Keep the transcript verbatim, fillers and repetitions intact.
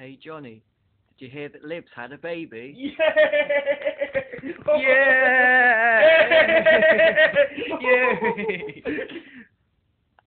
Hey Johnny, did you hear that Lib's had a baby? Yeah! Yeah! Yeah!